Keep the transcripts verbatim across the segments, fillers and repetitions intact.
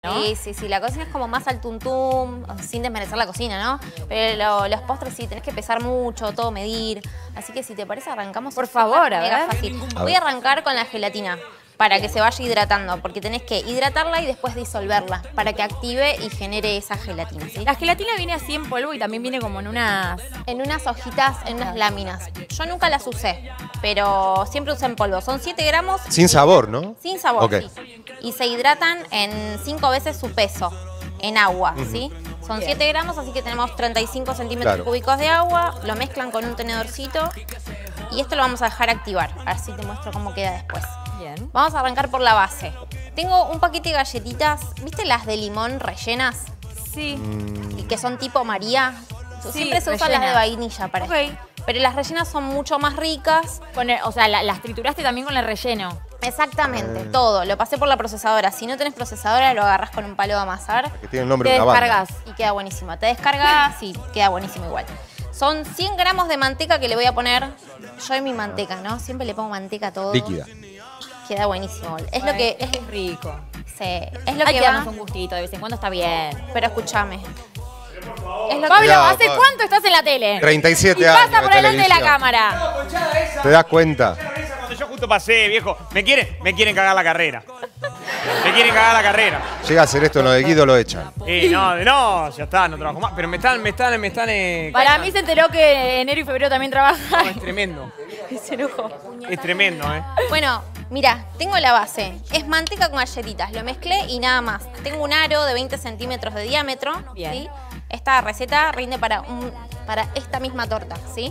¿no? Sí, sí, sí. La cocina es como más al tuntum, sin desmerecer la cocina, ¿no? Pero lo, los postres sí, tenés que pesar mucho, todo medir. Así que si te parece, arrancamos. Por favor, a ver. Fácil. Voy a arrancar con la gelatina para que se vaya hidratando, porque tenés que hidratarla y después disolverla para que active y genere esa gelatina, ¿sí? La gelatina viene así en polvo y también viene como en unas... En unas hojitas, en unas láminas. Yo nunca las usé, pero siempre usé en polvo. Son siete gramos. Sin sabor, ¿no? Sin sabor, okay. sí. Y se hidratan en cinco veces su peso, en agua, uh-huh. ¿sí? Son Bien. siete gramos, así que tenemos treinta y cinco centímetros claro. cúbicos de agua. Lo mezclan con un tenedorcito y esto lo vamos a dejar activar. A ver si te muestro cómo queda después. Bien. Vamos a arrancar por la base. Tengo un paquete de galletitas, ¿viste las de limón rellenas? Sí. Y que son tipo María. Sí, Siempre se usan rellenas. las de vainilla para okay. esto. Pero las rellenas son mucho más ricas. Con el, o sea, la, las trituraste también con el relleno. Exactamente, eh. todo. Lo pasé por la procesadora. Si no tenés procesadora, lo agarrás con un palo de amasar. Que tiene el nombre te de una descargas banda. Y queda buenísimo. Te descargas y queda buenísimo igual. Son cien gramos de manteca que le voy a poner. Yo en mi manteca, ¿no? Siempre le pongo manteca a todo. Líquida. Queda buenísimo. Es lo que es, es rico. Sí, es lo Hay que, que va. darnos un gustito, de vez en cuando está bien. Pero escúchame. Es lo Pablo, Cuidado, ¿hace Pablo. cuánto estás en la tele? treinta y siete y años. Pasa por delante de la cámara. ¿Te das cuenta? Cuando yo justo pasé, viejo, me quieren, me quieren cagar la carrera. Me quieren cagar la carrera. Llega a hacer esto, no de Guido lo echan. Sí, no, no, ya está, no trabajo más. Pero me están, me están, me están. Eh, Para calman. mí se enteró que enero y febrero también trabaja. No, es tremendo. Se enojó. Es tremendo, ¿eh? Bueno, mira, tengo la base. Es manteca con galletitas. Lo mezclé y nada más. Tengo un aro de veinte centímetros de diámetro. Bien. ¿Sí? Esta receta rinde para, un, para esta misma torta, ¿sí?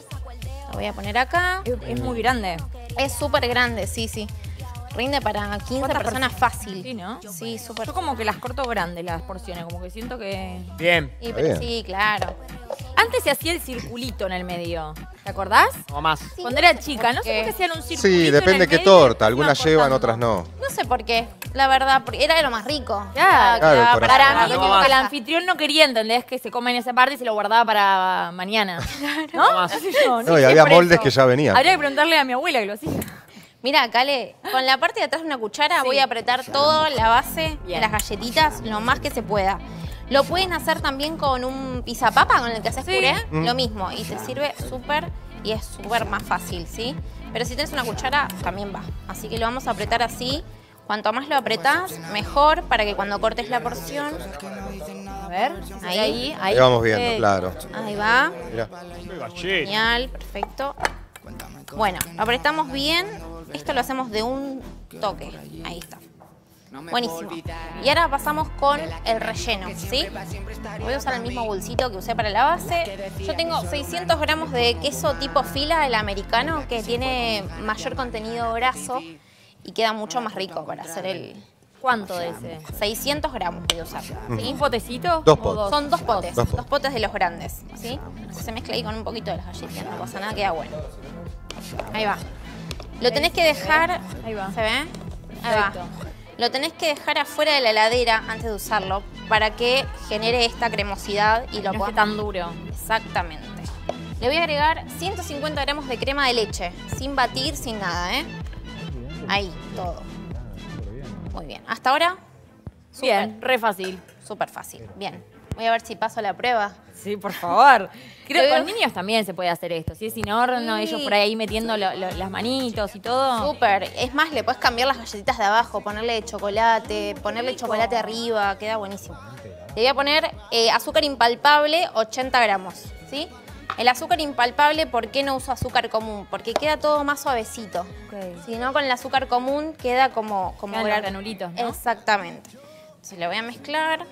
La voy a poner acá. Es, es muy grande. Es súper grande, sí, sí. Rinde para quince personas fácil. Sí, ¿no? Sí, súper. Yo como que las corto grandes las porciones, como que siento que... Bien. Sí, pero bien. Sí, claro. Antes se hacía el circulito en el medio. ¿Te acordás? No más. Sí, Cuando era chica, no sé por qué hacían un circulito. Sí, depende qué torta. Algunas llevan, otras no. No sé por qué. La verdad, porque era lo más rico. Ya, claro, para, para mí, como que el anfitrión no quería, ¿entendés? Que se come en esa parte y se lo guardaba para mañana. ¿No? No, no, no, y había moldes que ya venían. Habría que preguntarle a mi abuela que lo hacía. Mira, Cale, con la parte de atrás de una cuchara sí. voy a apretar toda la base Bien. de las galletitas lo más que se pueda. Lo pueden hacer también con un pisapapa con el que haces sí. puré, mm. lo mismo. Y te sirve súper y es súper más fácil, ¿sí? Pero si tienes una cuchara, también va. Así que lo vamos a apretar así. Cuanto más lo apretás, mejor para que cuando cortes la porción... A ver, ahí, ahí. Ahí, ahí vamos viendo, eh, claro. Ahí va. Mirá. Genial, perfecto. Bueno, lo apretamos bien. Esto lo hacemos de un toque. Ahí está. Buenísimo. Y ahora pasamos con el relleno, ¿sí? Voy a usar el mismo bolsito que usé para la base. Yo tengo seiscientos gramos de queso tipo fila, el americano, que tiene mayor contenido graso y queda mucho más rico para hacer el... ¿Cuánto de ese? seiscientos gramos voy a usar. ¿Sí? ¿Un potecito? Dos potes. Dos? Son dos potes. Dos, dos potes de los grandes, ¿sí? Se mezcla ahí con un poquito de las galletitas, no pasa nada, queda bueno. Ahí va. Lo tenés que dejar... Ahí va. ¿Se ve? Ahí va. Lo tenés que dejar afuera de la heladera antes de usarlo para que genere esta cremosidad y lo no puedas... esté tan duro. Exactamente. Le voy a agregar ciento cincuenta gramos de crema de leche, sin batir, sin nada, ¿eh? Ahí, todo. Muy bien. ¿Hasta ahora? Super. Bien, re fácil. Súper fácil. Bien. Voy a ver si paso la prueba. Sí, por favor. Creo que con niños también se puede hacer esto. Si es sin horno, sí. ellos por ahí metiendo lo, lo, las manitos y todo. Súper. Es más, le puedes cambiar las galletitas de abajo, ponerle chocolate, ponerle Rico. chocolate arriba. Queda buenísimo. Le voy a poner eh, azúcar impalpable, ochenta gramos, ¿sí? El azúcar impalpable, ¿por qué no uso azúcar común? Porque queda todo más suavecito. Okay. Si no, con el azúcar común queda como... como gran... granulitos, ¿no? Exactamente. Entonces le voy a mezclar.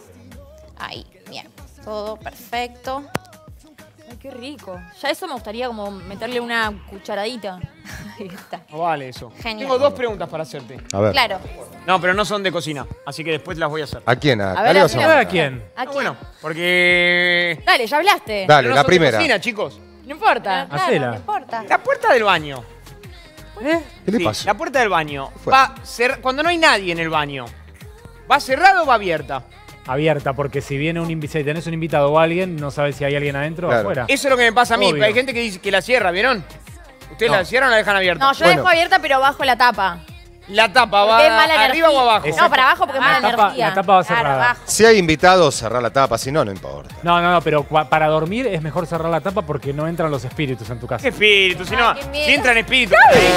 Ahí, bien. Todo perfecto. Ay, qué rico. Ya eso me gustaría como meterle una cucharadita. Ahí está. No vale eso. Genial. Tengo dos preguntas para hacerte. A ver. Claro. No, pero no son de cocina, así que después las voy a hacer. ¿A quién? ¿A, a ver, ¿a, a, quién? ¿A quién? ¿A Ah, quién? bueno, porque... Dale, ya hablaste. Dale, no la son primera. De cocina, chicos. No importa. Pero claro, Hacela. no importa. La puerta del baño. ¿Eh? ¿Qué le Sí, pasa? la puerta del baño Fue. va cer- cuando no hay nadie en el baño. ¿Va cerrada o va abierta? Abierta, porque si viene un invitado, si tenés un invitado o alguien, no sabes si hay alguien adentro Claro. o afuera. Eso es lo que me pasa a mí. Obvio. Hay gente que dice que la cierra, ¿vieron? ¿Ustedes No. la cierran o la dejan abierta? No, yo Bueno. dejo abierta pero bajo la tapa. La tapa Porque es va mala arriba energía. o abajo. No, para abajo porque es La mala tapa, energía. la tapa va Claro, cerrada. abajo. Si hay invitados, cerrar la tapa, si no, no importa. No, no, no, pero cua- para dormir es mejor cerrar la tapa porque no entran los espíritus en tu casa. ¿Qué espíritu? Si no, Ay, qué miedo. si entra en espíritu.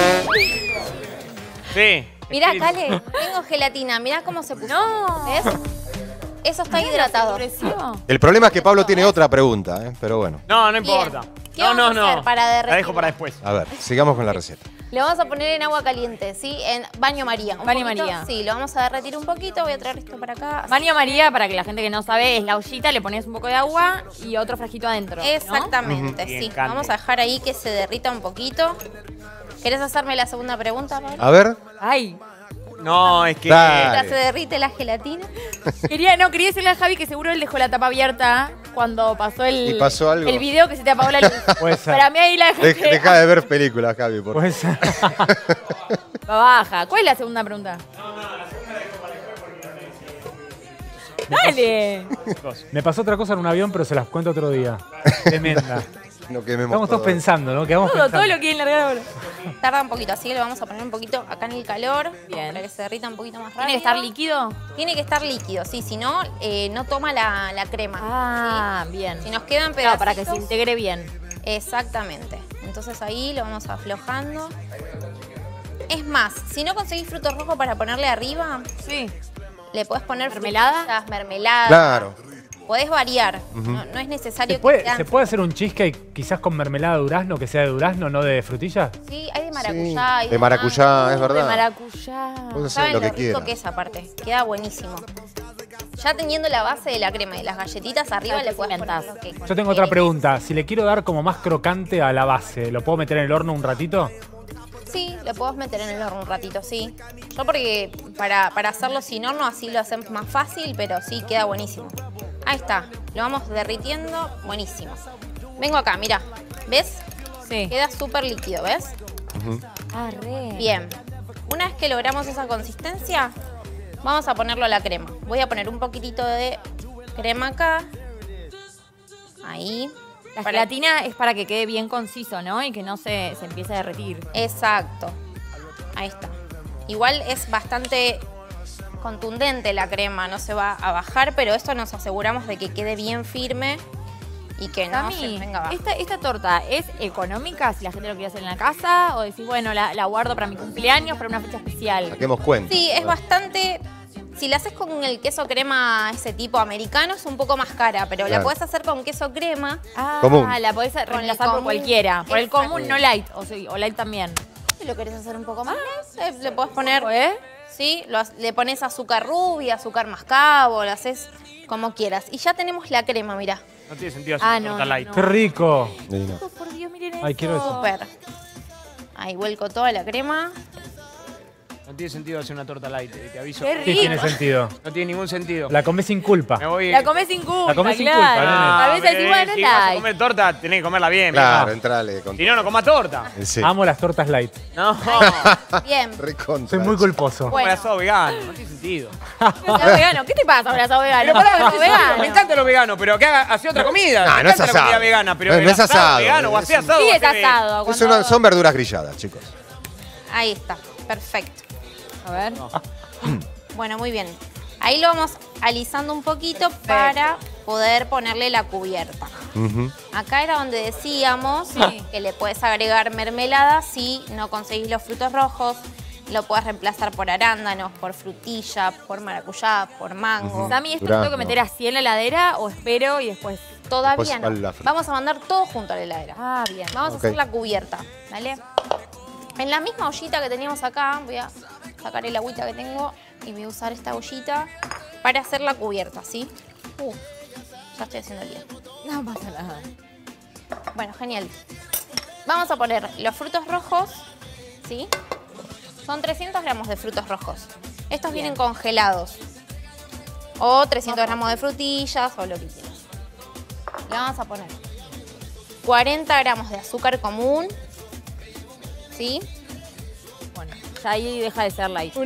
Sí. Mirá, espíritu. Cale, tengo gelatina. Mirá cómo se puso. No. ¿Ves? Eso está hidratado. ¿Endureció? El problema es que Pablo tiene otra pregunta, ¿eh? Pero bueno. No, no Bien. importa. ¿Qué No, vamos no, a hacer no. para La derretirlo? dejo para después. A ver, sigamos con la receta. Le vamos a poner en agua caliente, ¿sí? En baño María. Un Baño poquito, María. Sí, lo vamos a derretir un poquito. Voy a traer esto para acá. así. Baño María, para que la gente que no sabe, es la ollita, le pones un poco de agua y otro frasquito adentro. ¿no? Exactamente, Ujú. sí. Bien, Cande. Vamos a dejar ahí que se derrita un poquito. ¿Querés hacerme la segunda pregunta, Pablo? A ver. Ay. No, es que. Dale. ¿Ya se derrite la gelatina? Quería, no, quería decirle a Javi que seguro él dejó la tapa abierta cuando pasó el, ¿Y pasó algo? el video que se te apagó la luz. Puede ser. Para mí ahí la De- gente deja de ver películas, Javi, por favor. Pues, va baja. ¿Cuál es la segunda pregunta? Dale. me pasó otra cosa en un avión, pero se las cuento otro día. Tremenda. No quememos Estamos todos todo. pensando, ¿no? Quedamos Todo, pensando. todo lo quieren largar ahora. Tarda un poquito, así que le vamos a poner un poquito acá en el calor. Bien. Para que se derrita un poquito más rápido. ¿Tiene que estar líquido? Tiene que estar líquido, sí. Si no, eh, no toma la, la crema. Ah, bien. ¿sí? Si nos quedan Claro, pedacitos... para que se integre bien. Exactamente. Entonces ahí lo vamos aflojando. Es más, si no conseguís frutos rojos para ponerle arriba, Sí. le podés poner ¿Mermelada? frutillas, mermelada. Claro. Podés variar. no, no es necesario ¿Se puede, que sean- ¿Se puede hacer un cheesecake quizás con mermelada de durazno, que sea de durazno, no de frutilla? Sí, hay de Sí, maracuyá. hay de maracuyá, mango. es verdad. De maracuyá. Puede hacer ¿Saben lo lo, que rico quiera. que es aparte? Queda buenísimo. Ya teniendo la base de la crema y las galletitas arriba, Claro, le puedes poner pimentás. lo que Yo tengo otra pregunta. Si le quiero dar como más crocante a la base, ¿lo puedo meter en el horno un ratito? Sí, lo podés meter en el horno un ratito, sí. Yo porque para, para hacerlo sin horno así lo hacemos más fácil, pero sí, queda buenísimo. Ahí está, lo vamos derritiendo, buenísimo. Vengo acá, mira, ¿ves? Sí. Queda súper líquido, ¿ves? Ah, re. Bien, una vez que logramos esa consistencia, vamos a ponerlo a la crema. Voy a poner un poquitito de crema acá. Ahí. La Para- gelatina es para que quede bien conciso, ¿no? Y que no se, se empiece a derretir. Exacto. Ahí está. Igual es bastante contundente la crema, no se va a bajar, pero esto nos aseguramos de que quede bien firme y que no Cami, se venga abajo. esta, ¿esta torta es económica si la gente lo quiere hacer en la casa? ¿O decís, bueno, la, la guardo para mi cumpleaños, para una fecha especial? Saquemos cuenta. Sí, es bastante... Si la haces con el queso crema ese tipo americano es un poco más cara, pero la Claro. podés hacer con queso crema. Ah, Común. la podés el reemplazar por común. cualquiera. Por el Exacto. común, no light. O, sí, o light también. Si lo querés hacer un poco más, eh, le podés poner... ¿Eh? Sí, lo ha- le pones azúcar rubia, azúcar mascabo, lo haces como quieras. Y ya tenemos la crema, mirá. No tiene sentido hacer Ah, una no, torta no, light. no. ¡Qué rico! Divino. Oh, por Dios, miren Ay, eso. quiero eso. Súper. Ahí vuelco toda la crema. No tiene sentido hacer una torta light, eh, te aviso. Qué Sí, rico. tiene sentido. No tiene ningún sentido. La comés sin culpa. Me voy. La comés sin culpa, La comés sin claro. culpa, nene. A veces pero, decís, eh, bueno, si vas a light. comer torta, tenés que comerla bien. Claro, viejo. entrale. Con... Si no, no comas torta. Sí. Amo las tortas light. No. Bien. Recontra. Soy muy culposo. Como Bueno. el asado vegano, no tiene sentido. Asado vegano. ¿Qué te pasa con el asado vegano? Pero pará, ¿Asado me vegano? encanta lo vegano, pero que haga, hace otra comida. No, me no es encanta la asado. comida vegana, pero No, el no es asado, vegano, o es hace un- asado. Sí, o es hace- asado. Es cuando- una- son verduras grilladas, chicos. Ahí está. Perfecto. A ver. Bueno, muy bien. Ahí lo vamos alisando un poquito para poder ponerle la cubierta. Ujú. Acá era donde decíamos que le puedes agregar mermelada si no conseguís los frutos rojos. Lo puedes reemplazar por arándanos, por frutilla, por maracuyá, por mango. Sammy, ¿esto lo Durazno. tengo que meter así en la heladera o espero y después? Todavía Después no. vale la fruta. Vamos a mandar todo junto a la heladera. Ah, bien. Vamos Ok. a hacer la cubierta, ¿vale? En la misma ollita que teníamos acá, voy a sacar el agüita que tengo y voy a usar esta ollita para hacer la cubierta, ¿sí? Uh, ya estoy haciendo el lío. No pasa nada. Bueno, genial. Vamos a poner los frutos rojos, ¿sí? Son trescientos gramos de frutos rojos. Estos Bien. vienen congelados. O trescientos gramos de frutillas o lo que quieras. Le vamos a poner cuarenta gramos de azúcar común, ¿sí? Bueno, ya ahí deja de ser light.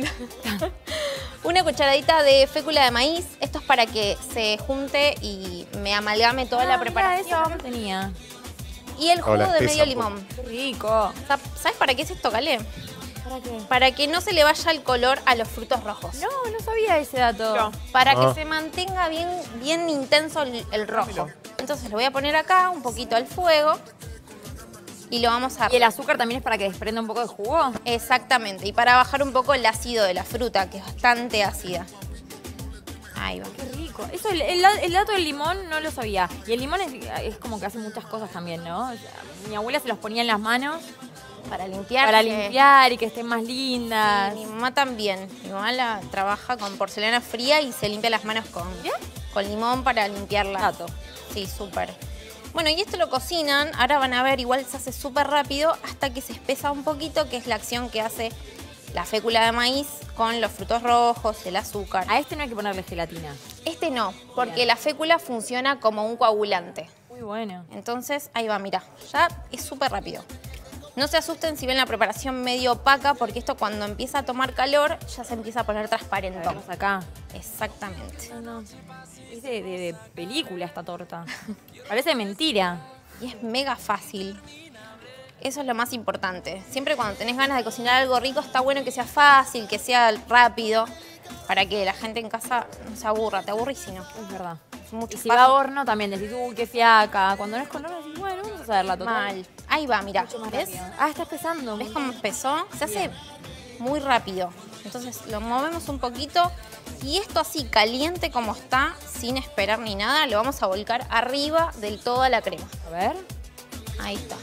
Una cucharadita de fécula de maíz. Esto es para que se junte y me amalgame toda Ah, la mira, preparación. eso no tenía. Y el jugo Hola, de espesa medio un poco. limón. Qué rico. ¿Sabes para qué es esto, Calé? ¿Para qué? Para que no se le vaya el color a los frutos rojos. No, no sabía ese dato. No. Para Ah. que se mantenga bien, bien intenso el, el rojo. Entonces lo voy a poner acá, un poquito al fuego. Y lo vamos a... ¿Y el azúcar también es para que desprenda un poco de jugo? Exactamente. Y para bajar un poco el ácido de la fruta, que es bastante ácida. Ahí va. Qué rico. Eso, el, el, el dato del limón no lo sabía. Y el limón es, es como que hace muchas cosas también, ¿no? O sea, mi abuela se los ponía en las manos Para limpiar. para limpiar y que estén más lindas. Mi mamá también. Mi mamá la, trabaja con porcelana fría y se limpia las manos con, con limón para limpiarla. Dato. Sí, súper. Bueno, y esto lo cocinan, ahora van a ver, igual se hace súper rápido hasta que se espesa un poquito, que es la acción que hace la fécula de maíz con los frutos rojos, el azúcar. A este no hay que ponerle gelatina. Este no, porque Bien. la fécula funciona como un coagulante. Muy bueno. Entonces, ahí va, mirá, ya es súper rápido. No se asusten si ven la preparación medio opaca, porque esto cuando empieza a tomar calor ya se empieza a poner transparente. Vamos acá. Exactamente. No, no. Es de, de- de película esta torta. Parece mentira. Y es mega fácil. Eso es lo más importante. Siempre cuando tenés ganas de cocinar algo rico, está bueno que sea fácil, que sea rápido, para que la gente en casa no se aburra. Te aburrís si no. Es verdad. Es mucho Y si fácil. va a horno también decís, uy, qué fiaca. Cuando no es con horno decís, bueno, vamos a hacerla total. Mal. Ahí va, mirá. Mucho más ¿Ves? rápido. Ah, está empezando. ¿Ves cómo empezó? Se hace muy rápido. Entonces lo movemos un poquito y esto así caliente como está, sin esperar ni nada, lo vamos a volcar arriba del toda la crema. A ver. Ahí está.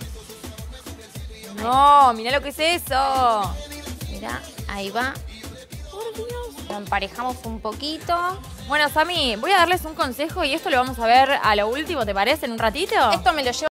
No, mirá lo que es eso. Mirá, ahí va. Lo emparejamos un poquito. Bueno, Sami, voy a darles un consejo y esto lo vamos a ver a lo último, ¿te parece? En un ratito. Esto me lo llevo